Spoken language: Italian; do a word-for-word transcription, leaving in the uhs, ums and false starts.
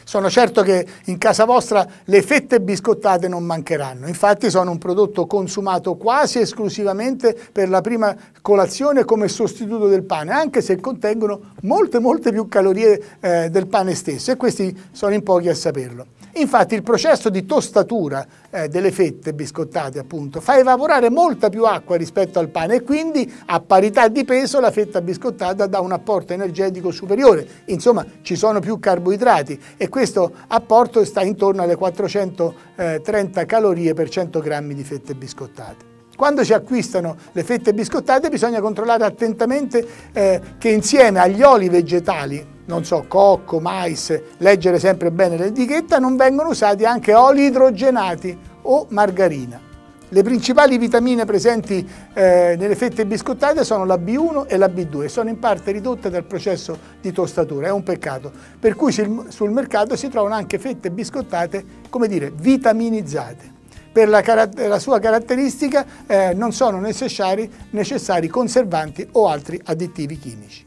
Sono certo che in casa vostra le fette biscottate non mancheranno, infatti sono un prodotto consumato quasi esclusivamente per la prima colazione come sostituto del pane, anche se contengono molte molte più calorie eh, del pane stesso, e questi sono in pochi a saperlo. Infatti il processo di tostatura eh, delle fette biscottate appunto fa evaporare molta più acqua rispetto al pane, e quindi a parità di peso la fetta biscottata dà un apporto energetico superiore, insomma ci sono più carboidrati, e questo apporto sta intorno alle quattrocentotrenta calorie per cento grammi di fette biscottate. Quando si acquistano le fette biscottate bisogna controllare attentamente eh, che insieme agli oli vegetali, non so, cocco, mais, leggere sempre bene l'etichetta, non vengono usati anche oli idrogenati o margarina. Le principali vitamine presenti eh, nelle fette biscottate sono la B uno e la B due, sono in parte ridotte dal processo di tostatura, è un peccato, per cui sul mercato si trovano anche fette biscottate, come dire, vitaminizzate. Per la, la sua caratteristica eh, non sono necessari, necessari conservanti o altri additivi chimici.